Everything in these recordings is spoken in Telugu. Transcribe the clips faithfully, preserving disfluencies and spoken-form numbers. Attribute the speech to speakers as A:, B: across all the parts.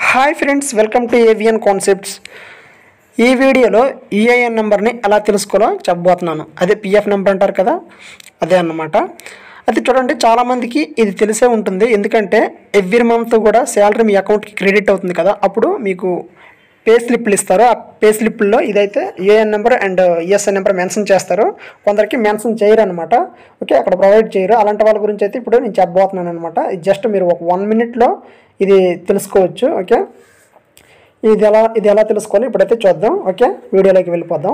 A: Hi friends, welcome to AVN concepts. ఈ వీడియోలో ఈఐఎన్ నెంబర్ని ఎలా తెలుసుకోవాలో చెప్పబోతున్నాను. అదే పిఎఫ్ నెంబర్ అంటారు కదా, అదే అన్నమాట. అది చూడండి, చాలామందికి ఇది తెలిసే ఉంటుంది. ఎందుకంటే ఎవ్రీ మంత్ కూడా శాలరీ మీ అకౌంట్కి క్రెడిట్ అవుతుంది కదా, అప్పుడు మీకు పే స్లిప్లు ఇస్తారు. ఆ పే స్లిప్లో ఇదైతే AN number and ESI number mention చేస్తారు. కొందరికి మెన్షన్ చేయరు అనమాట. ఓకే, అక్కడ ప్రొవైడ్ చేయరు. అలాంటి వాళ్ళ గురించి అయితే ఇప్పుడు నేను చెప్పబోతున్నాను అనమాట. ఇది జస్ట్ మీరు ఒక వన్ మినిట్లో ఇది తెలుసుకోవచ్చు. ఓకే, ఇది ఎలా ఇది ఎలా తెలుసుకోవాలి ఇప్పుడైతే చూద్దాం. ఓకే, వీడియోలోకి వెళ్ళిపోదాం.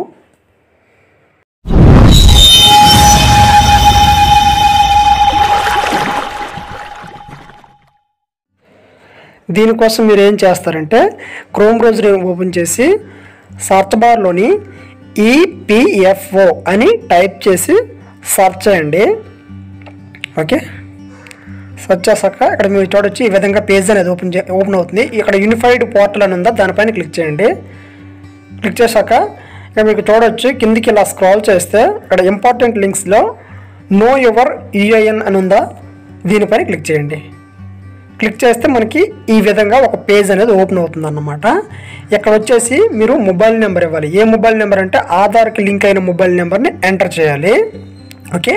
A: దీనికోసం మీరు ఏం చేస్తారంటే క్రోమ్ బ్రౌజర్ ఓపెన్ చేసి సర్చ్ బార్లోని ఈపీఎఫ్ఓ అని టైప్ చేసి సర్చ్ చేయండి. ఓకే, సర్చ్ చేశాక ఇక్కడ మీరు చూడొచ్చు, ఈ విధంగా పేజ్ అనేది ఓపెన్ చే ఓపెన్ అవుతుంది. ఇక్కడ యూనిఫైడ్ పోర్టల్ అని ఉందా, దానిపైన క్లిక్ చేయండి. క్లిక్ చేశాక ఇక్కడ మీకు చూడొచ్చు, కిందికి ఇలా స్క్రాల్ చేస్తే ఇక్కడ ఇంపార్టెంట్ లింక్స్లో నో యువర్ ఈఐఎన్ అని ఉందా, దీనిపైన క్లిక్ చేయండి. క్లిక్ చేస్తే మనకి ఈ విధంగా ఒక పేజ్ అనేది ఓపెన్ అవుతుంది అన్నమాట. ఇక్కడ వచ్చేసి మీరు మొబైల్ నెంబర్ ఇవ్వాలి. ఏ మొబైల్ నెంబర్ అంటే ఆధార్కి లింక్ అయిన మొబైల్ నెంబర్ని ఎంటర్ చేయాలి. ఓకే,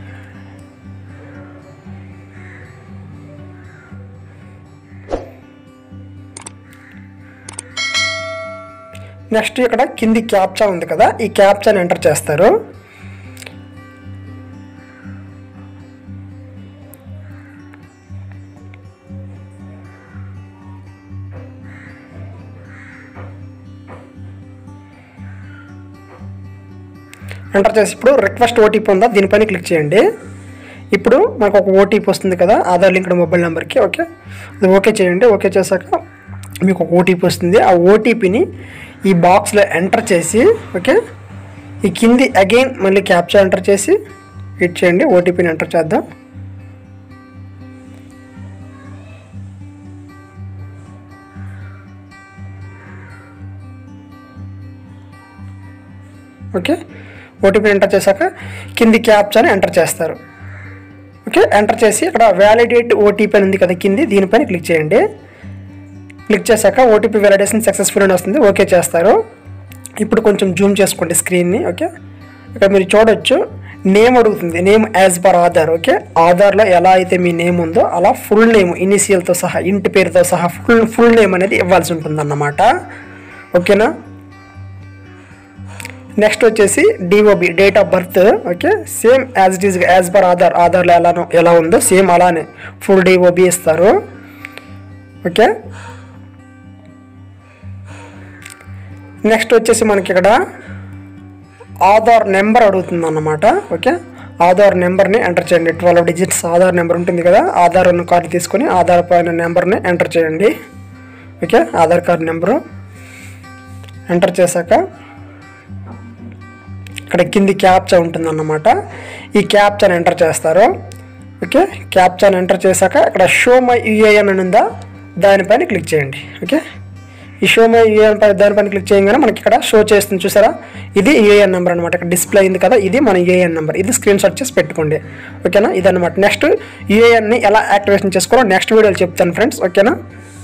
A: నెక్స్ట్ ఇక్కడ కింది క్యాప్చా ఉంది కదా, ఈ క్యాప్చాని ఎంటర్ చేస్తారు. ఎంటర్ చేసి ఇప్పుడు రిక్వెస్ట్ ఓటీపీ ఉందా, దీనిపైన క్లిక్ చేయండి. ఇప్పుడు మనకు ఒక ఓటీపీ వస్తుంది కదా ఆధార్ లింక్డ్ మొబైల్ నెంబర్కి. ఓకే, అది ఓకే చేయండి. ఓకే చేశాక మీకు ఒక ఓటీపీ వస్తుంది. ఆ ఓటీపీని ఈ బాక్స్లో ఎంటర్ చేసి, ఓకే, ఈ కింది అగైన్ మళ్ళీ క్యాప్చా ఎంటర్ చేసి హిట్ చేయండి. ఓటీపీని ఎంటర్ చేద్దాం. ఓకే, ఓటీపీ ఎంటర్ చేశాక కింది క్యాప్చాని ఎంటర్ చేస్తారు. ఓకే, ఎంటర్ చేసి ఇక్కడ వ్యాలిడేట్ ఓటీపీ అని ఉంది కదా కింది, దీనిపైన క్లిక్ చేయండి. క్లిక్ చేశాక ఓటీపీ వ్యాలిడేషన్ సక్సెస్ఫుల్ అని వస్తుంది. ఓకే చేస్తారు. ఇప్పుడు కొంచెం జూమ్ చేసుకోండి స్క్రీన్ని. ఓకే, ఇక్కడ మీరు చూడొచ్చు, నేమ్ అడుగుతుంది. Name as per Aadhaar. Okay, ఆధార్లో ఎలా అయితే మీ నేమ్ ఉందో అలా ఫుల్ నేమ్ ఇనిషియల్తో సహా, ఇంటి పేరుతో సహా ఫుల్ ఫుల్ నేమ్ అనేది ఇవ్వాల్సి ఉంటుంది అన్నమాట. ఓకేనా, నెక్స్ట్ వచ్చేసి DOB date of birth. Okay, same as it is as per Aadhaar, ఆధార్లో ఎలానో ఎలా ఉందో సేమ్ అలానే ఫుల్ డిఓబి ఇస్తారు. ఓకే, నెక్స్ట్ వచ్చేసి మనకి ఇక్కడ ఆధార్ నెంబర్ అడుగుతుంది అన్నమాట. ఓకే, ఆధార్ నెంబర్ని ఎంటర్ చేయండి. ట్వెల్వ్ డిజిట్స్ ఆధార్ నెంబర్ ఉంటుంది కదా, ఆధార్ ఉన్న కార్డు తీసుకొని ఆధార్ పైన నెంబర్ని ఎంటర్ చేయండి. Okay, Aadhaar card number enter చేశాక ఇక్కడ కింది క్యాప్చా ఉంటుంది అన్నమాట. ఈ క్యాప్చాని ఎంటర్ చేస్తారు. ఓకే, క్యాప్చాని ఎంటర్ చేశాక ఇక్కడ షో మై యూఏఎన్ అని ఉందా, దానిపైన క్లిక్ చేయండి. ఓకే, ఈ షో మై యూఏఎన్ పై దానిపైన క్లిక్ చేయగానే మనకి ఇక్కడ షో చేస్తుంది చూసారా, ఇది యూఏఎన్ నెంబర్ అనమాట. ఇక్కడ డిస్ప్లే అయింది కదా, ఇది మన యూఏఎన్ నెంబర్. ఇది స్క్రీన్ షాట్ చేసి పెట్టుకోండి. ఓకేనా, ఇదన్నమాట. నెక్స్ట్ యూఏఎన్ని ఎలా యాక్టివేషన్ చేసుకోవాలో నెక్స్ట్ వీడియోలో చెప్తాను ఫ్రెండ్స్. ఓకేనా.